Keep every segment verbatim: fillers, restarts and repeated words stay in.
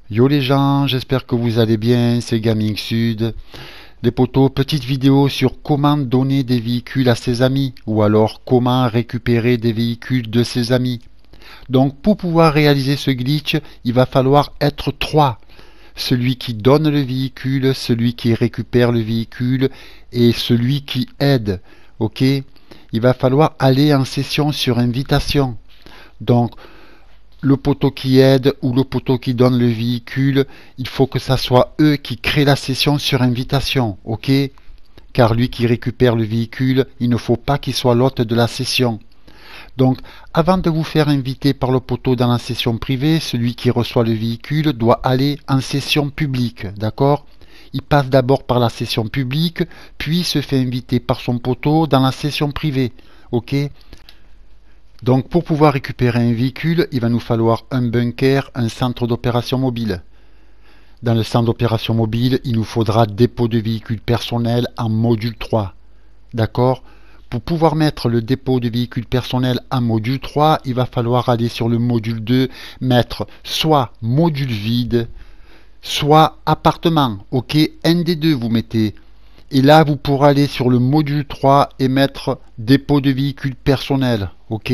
Yo les gens, j'espère que vous allez bien, c'est Gaming Sud. Les potos, petite vidéo sur comment donner des véhicules à ses amis ou alors comment récupérer des véhicules de ses amis. Donc pour pouvoir réaliser ce glitch, il va falloir être trois. Celui qui donne le véhicule, celui qui récupère le véhicule et celui qui aide. Ok? Il va falloir aller en session sur invitation. Donc le poteau qui aide ou le poteau qui donne le véhicule, il faut que ça soit eux qui créent la session sur invitation, ok? Car lui qui récupère le véhicule, il ne faut pas qu'il soit l'hôte de la session. Donc, avant de vous faire inviter par le poteau dans la session privée, celui qui reçoit le véhicule doit aller en session publique, d'accord? Il passe d'abord par la session publique, puis se fait inviter par son poteau dans la session privée, ok? Donc pour pouvoir récupérer un véhicule, il va nous falloir un bunker, un centre d'opération mobile. Dans le centre d'opération mobile, il nous faudra dépôt de véhicule personnel en module trois. D'accord? Pour pouvoir mettre le dépôt de véhicule personnel en module trois, il va falloir aller sur le module deux, mettre soit module vide, soit appartement. Ok? Un des deux vous mettez. Et là, vous pourrez aller sur le module trois et mettre dépôt de véhicule personnel. Ok?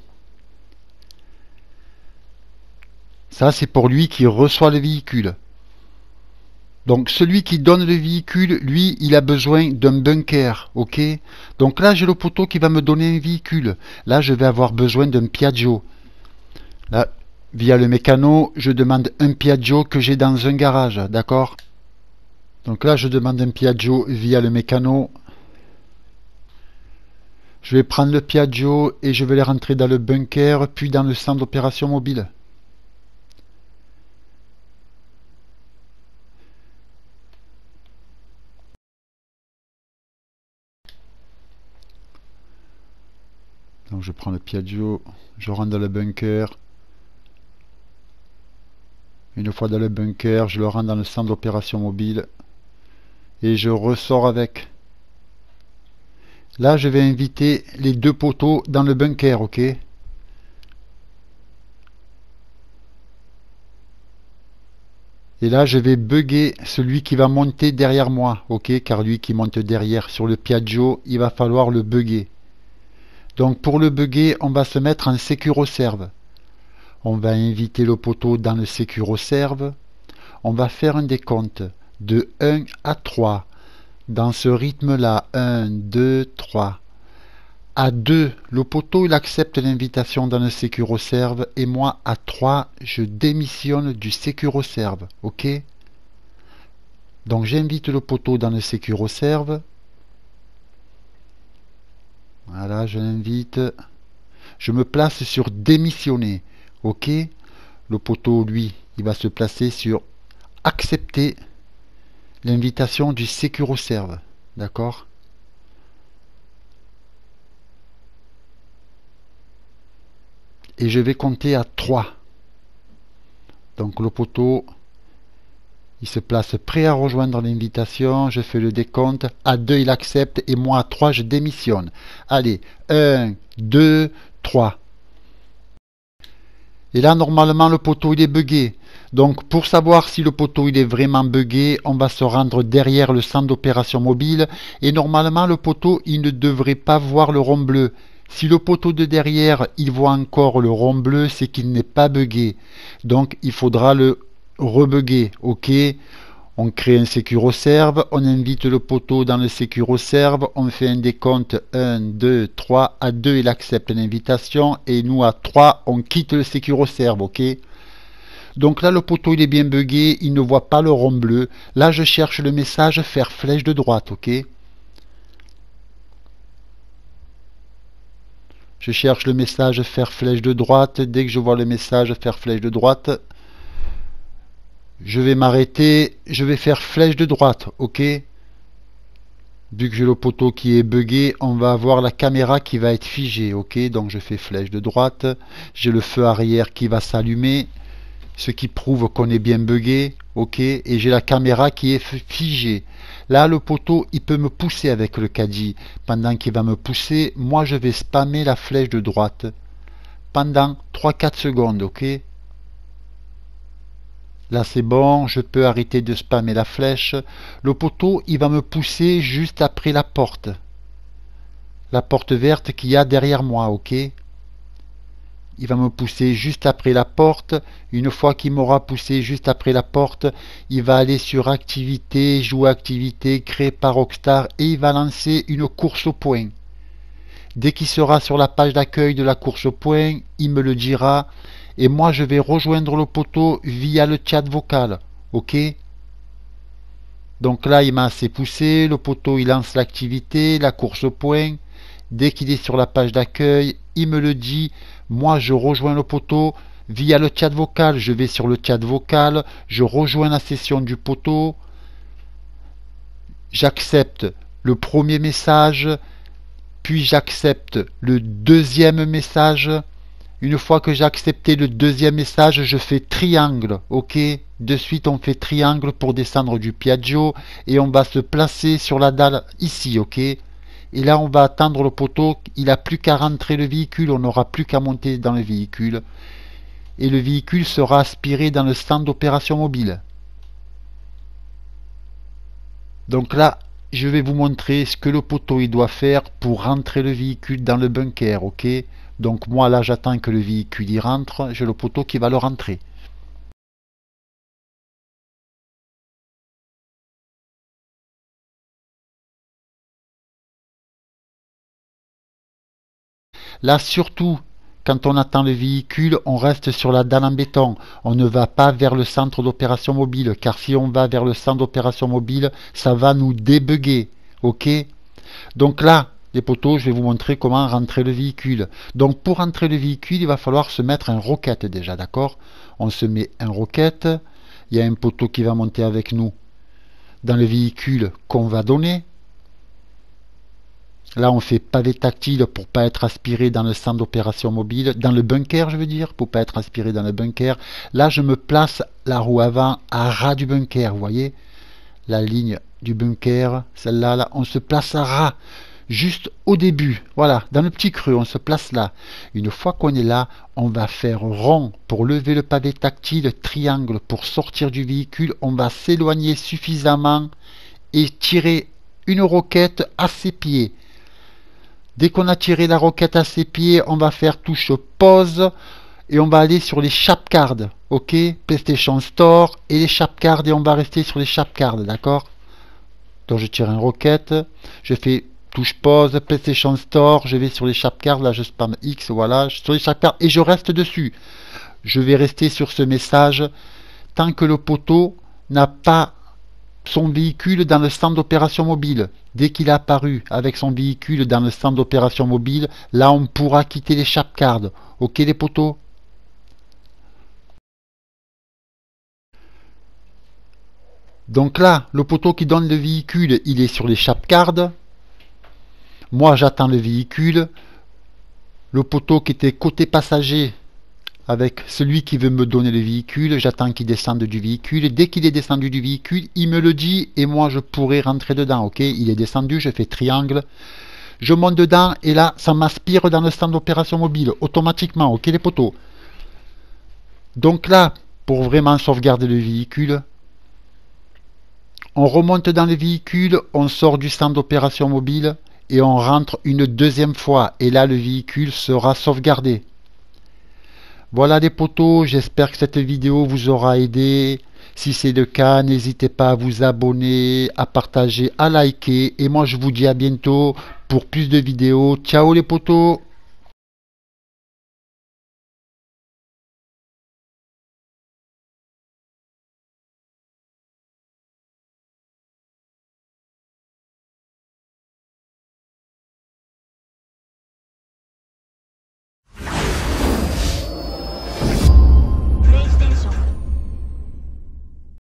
Ça, c'est pour lui qui reçoit le véhicule. Donc, celui qui donne le véhicule, lui, il a besoin d'un bunker. Ok? Donc là, j'ai le poteau qui va me donner un véhicule. Là, je vais avoir besoin d'un Piaggio. Là, via le mécano, je demande un Piaggio que j'ai dans un garage. D'accord? Donc là, je demande un Piaggio via le mécano. Je vais prendre le Piaggio et je vais les rentrer dans le bunker, puis dans le centre d'opération mobile. Donc je prends le Piaggio, je rentre dans le bunker. Une fois dans le bunker, je le rentre dans le centre d'opération mobile. Et je ressors avec. Là, je vais inviter les deux poteaux dans le bunker, ok? Et là, je vais bugger celui qui va monter derrière moi, ok? Car lui qui monte derrière sur le Piaggio, il va falloir le bugger. Donc pour le bugger, on va se mettre en SecuroServe. On va inviter le poteau dans le SecuroServe. On va faire un décompte de un à trois. Dans ce rythme-là, un, deux, trois. À deux, le poteau il accepte l'invitation dans le SecuroServe et moi à trois, je démissionne du SecuroServe. Ok? Donc j'invite le poteau dans le SecuroServe. Voilà, je l'invite. Je me place sur démissionner. Ok? Le poteau, lui, il va se placer sur accepter l'invitation du SecuroServe. D'accord? Et je vais compter à trois. Donc le poteau, il se place prêt à rejoindre l'invitation. Je fais le décompte. À deux, il accepte. Et moi, à trois, je démissionne. Allez, un, deux, trois. Et là, normalement, le poteau, il est buggé. Donc, pour savoir si le poteau, il est vraiment buggé, on va se rendre derrière le centre d'opération mobile. Et normalement, le poteau, il ne devrait pas voir le rond bleu. Si le poteau de derrière, il voit encore le rond bleu, c'est qu'il n'est pas buggé. Donc, il faudra le rebugger. OK? On crée un SecuroServe, on invite le poteau dans le SecuroServe, on fait un décompte un, deux, trois, à deux il accepte l'invitation et nous à trois on quitte le SecuroServe, ok? Donc là le poteau il est bien buggé, il ne voit pas le rond bleu. Là je cherche le message faire flèche de droite, ok? Je cherche le message faire flèche de droite, dès que je vois le message faire flèche de droite, je vais m'arrêter, je vais faire flèche de droite, ok? Vu que j'ai le poteau qui est buggé, on va avoir la caméra qui va être figée, ok? Donc je fais flèche de droite, j'ai le feu arrière qui va s'allumer, ce qui prouve qu'on est bien buggé, ok? Et j'ai la caméra qui est figée. Là, le poteau, il peut me pousser avec le caddie. Pendant qu'il va me pousser, moi je vais spammer la flèche de droite pendant trois quatre secondes, ok? Là c'est bon, je peux arrêter de spammer la flèche. Le poteau, il va me pousser juste après la porte. La porte verte qu'il y a derrière moi, ok? Il va me pousser juste après la porte. Une fois qu'il m'aura poussé juste après la porte, il va aller sur activité, jouer activité, créée par Rockstar, et il va lancer une course au point. Dès qu'il sera sur la page d'accueil de la course au point, il me le dira, et moi je vais rejoindre le poteau via le chat vocal, ok? Donc là il m'a assez poussé, le poteau il lance l'activité, la course au point. Dès qu'il est sur la page d'accueil, il me le dit, moi je rejoins le poteau via le chat vocal, je vais sur le chat vocal, je rejoins la session du poteau, j'accepte le premier message, puis j'accepte le deuxième message. Une fois que j'ai accepté le deuxième message, je fais triangle, ok? De suite on fait triangle pour descendre du Piaggio et on va se placer sur la dalle ici, ok? Et là on va attendre le poteau, il n'a plus qu'à rentrer le véhicule, on n'aura plus qu'à monter dans le véhicule. Et le véhicule sera aspiré dans le centre d'opération mobile. Donc là, je vais vous montrer ce que le poteau il doit faire pour rentrer le véhicule dans le bunker, ok? Donc moi là j'attends que le véhicule y rentre, j'ai le poteau qui va le rentrer. Là surtout, quand on attend le véhicule, on reste sur la dalle en béton. On ne va pas vers le centre d'opération mobile, car si on va vers le centre d'opération mobile, ça va nous débugger. Ok? Donc là, les poteaux, je vais vous montrer comment rentrer le véhicule. Donc pour rentrer le véhicule, il va falloir se mettre un roquette déjà, d'accord? On se met un roquette, il y a un poteau qui va monter avec nous dans le véhicule qu'on va donner. Là, on fait pavé tactile pour pas être aspiré dans le centre d'opération mobile, dans le bunker, je veux dire, pour pas être aspiré dans le bunker. Là, je me place la roue avant à ras du bunker, vous voyez? La ligne du bunker, celle-là, là, on se place à ras, juste au début, voilà, dans le petit creux, on se place là. Une fois qu'on est là, on va faire rond pour lever le pavé tactile, triangle pour sortir du véhicule, on va s'éloigner suffisamment et tirer une roquette à ses pieds. Dès qu'on a tiré la roquette à ses pieds, on va faire touche pause et on va aller sur les Shapcard, ok? PlayStation Store et les Shapcard et on va rester sur les Shapcard, d'accord? Donc je tire une roquette, je fais touche pause, PlayStation Store, je vais sur les Shapcard, là je spam X, voilà, sur les Shapcard et je reste dessus. Je vais rester sur ce message tant que le poteau n'a pas son véhicule dans le centre d'opération mobile. Dès qu'il est apparu avec son véhicule dans le centre d'opération mobile, là on pourra quitter les Shapcard. Ok les poteaux? Donc là, le poteau qui donne le véhicule, il est sur les Shapcard. Moi j'attends le véhicule. Le poteau qui était côté passager avec celui qui veut me donner le véhicule, j'attends qu'il descende du véhicule. Dès qu'il est descendu du véhicule, il me le dit et moi je pourrai rentrer dedans, ok? Il est descendu, je fais triangle, je monte dedans et là, ça m'aspire dans le centre d'opération mobile, automatiquement, ok les poteaux? Donc là, pour vraiment sauvegarder le véhicule, on remonte dans le véhicule, on sort du centre d'opération mobile et on rentre une deuxième fois et là, le véhicule sera sauvegardé. Voilà les poteaux, j'espère que cette vidéo vous aura aidé. Si c'est le cas, n'hésitez pas à vous abonner, à partager, à liker. Et moi je vous dis à bientôt pour plus de vidéos. Ciao les poteaux!